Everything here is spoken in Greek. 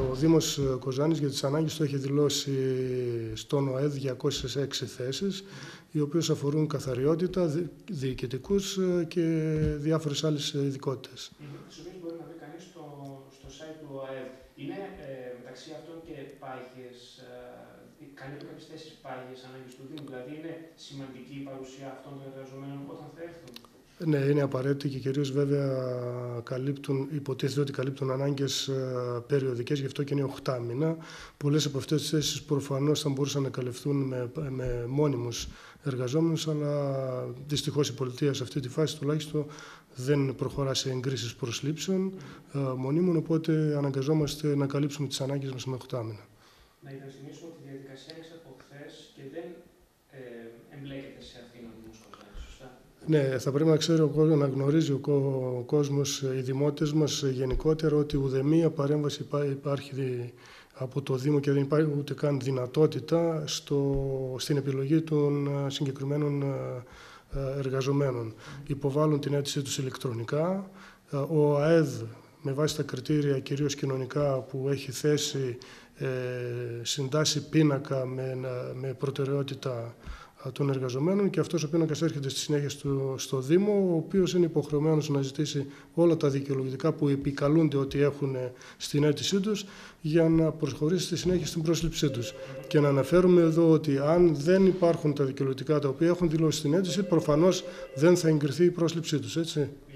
Ο Δήμος Κοζάνης για τις ανάγκες του έχει δηλώσει στον ΟΑΕΔ 206 θέσεις, οι οποίες αφορούν καθαριότητα, διοικητικούς και διάφορες άλλες ειδικότητες. Τις οποίες μπορεί να βρει κανείς στο site του ΟΑΕΔ. Είναι μεταξύ αυτών και πάγιες, καλύπτουν κάποιες θέσεις πάγιες ανάγκες του Δήμου, δηλαδή είναι σημαντική η παρουσία αυτών των εργαζομένων όταν θα έρθουν. Ναι, είναι απαραίτητη και κυρίως βέβαια υποτίθεται ότι καλύπτουν ανάγκες περιοδικές, γι' αυτό και είναι 8 μήνα. Πολλές από αυτές τις θέσεις προφανώς θα μπορούσαν να καλυφθούν με μόνιμους εργαζόμενους, αλλά δυστυχώς η πολιτεία σε αυτή τη φάση τουλάχιστον δεν προχωρά σε εγκρίσεις προσλήψεων μονίμων, οπότε αναγκαζόμαστε να καλύψουμε τις ανάγκες μας με 8 μήνα. Να υπενθυμίσουμε ότι η διαδικασία είναι από χθες και δεν εμπλέκεται σε αυτήν ο Δήμος Κοζάνης, σωστά? Ναι, θα πρέπει να ξέρει να γνωρίζει ο κόσμος, οι δημότες μας γενικότερα, ότι ουδέμια παρέμβαση υπάρχει από το Δήμο και δεν υπάρχει ούτε καν δυνατότητα στην επιλογή των συγκεκριμένων εργαζομένων. Υποβάλλουν την αίτησή τους ηλεκτρονικά. Ο ΑΕΔ, με βάση τα κριτήρια κυρίως κοινωνικά που έχει θέσει, συντάσσει πίνακα με προτεραιότητα των εργαζομένων, και αυτός ο πίνακας έρχεται στη συνέχεια στο Δήμο, ο οποίος είναι υποχρεωμένος να ζητήσει όλα τα δικαιολογητικά που επικαλούνται ότι έχουν στην αίτησή τους για να προσχωρήσει στη συνέχεια στην πρόσληψή τους. Και να αναφέρουμε εδώ ότι αν δεν υπάρχουν τα δικαιολογητικά τα οποία έχουν δηλώσει στην αίτηση, προφανώς δεν θα εγκριθεί η πρόσληψή τους, έτσι.